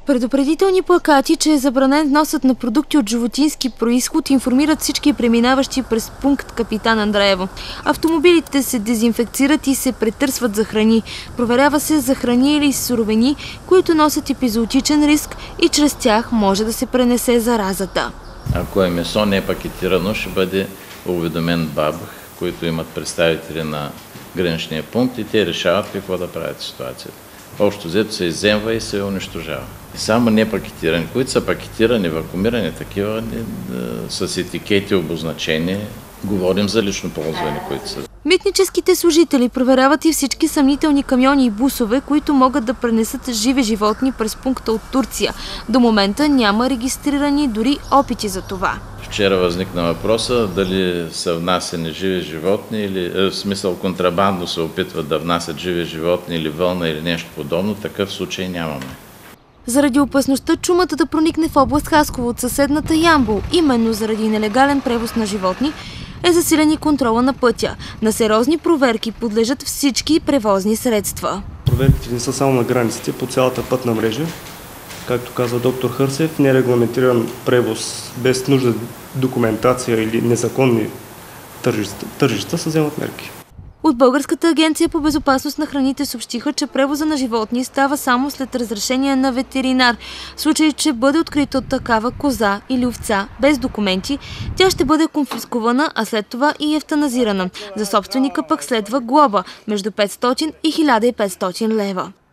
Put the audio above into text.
Предупредителни плакати, че е забранен вносът на продукти от животински происход, информират всички преминаващи през пункт Капитан Андреево. Автомобилите се дезинфекцират и се претърсват за храни. Проверява се за храни или суровини, които носят епизоотичен риск и чрез тях може да се пренесе заразата. Ако е месо не пакетирано, ще бъде уведомен БАБ, които имат представители на граничния пункт и те решават какво да правят в ситуацията. Общо взето се изземва и се унищожава. Само не пакетирани, които са пакетирани, вакуумирани, такива с етикети, обозначения, говорим за лично ползване, които са. Митническите служители проверяват и всички съмнителни камиони и бусове, които могат да пренесат живи животни през пункта от Турция. До момента няма регистрирани дори опити за това. Вчера възникна въпроса дали са внасени живи животни или в смисъл контрабандно се опитват да внасят живи животни или вълна или нещо подобно. Такъв случай нямаме. Заради опасността чумата да проникне в област Хасково от съседната Ямбол, именно заради нелегален превоз на животни, е засилен и контрола на пътя. На сериозни проверки подлежат всички превозни средства. Проверките не са само на границите, по цялата пътна мрежа. Както казва доктор Хърсев, нерегламентиран превоз без нужда документация или незаконни тържища се вземат мерки. От Българската агенция по безопасност на храните съобщиха, че превоза на животни става само след разрешение на ветеринар. В случай, че бъде открита от такава коза или овца без документи, тя ще бъде конфискувана, а след това и евтаназирана. За собственика пък следва глоба между 500 и 1500 лева.